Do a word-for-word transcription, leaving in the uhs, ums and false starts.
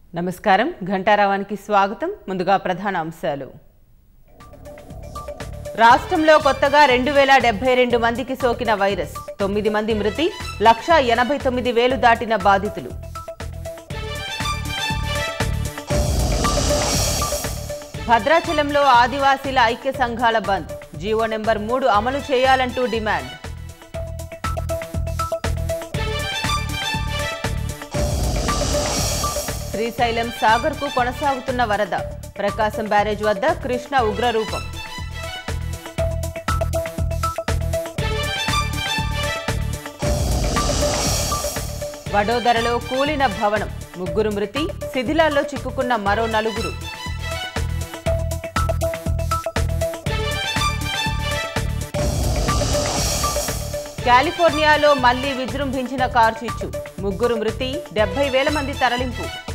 నమస్కారం ఘంటారావానికి స్వాగతం ముందుగా ప్రధాన అంశాలు రాష్ట్రంలో కొత్తగా రెండు వేల డెబ్బై రెండు మందికి సోకిన వైరస్ తొమ్మిది మంది మృతి లక్ష ఎనభై తొమ్మిది వేలు దాటిన బాధితులు భద్రాచలంలో ఆదివాసీల ఐక్య సంఘాల బంద్ జీవో నెంబర్ మూడు అమలు చేయాలంటూ డిమాండ్ శ్రీశైలం సాగర్కు కొనసాగుతున్న వరద ప్రకాశం బ్యారేజ్ వద్ద కృష్ణ ఉగ్రరూపం వడోదరలో కూలిన భవనం ముగ్గురు మృతి శిథిలాల్లో చిక్కుకున్న మరో నలుగురు కాలిఫోర్నియాలో మళ్లీ విజృంభించిన కార్చిచ్చు ముగ్గురు మృతి డెబ్బై వేల మంది తరలింపు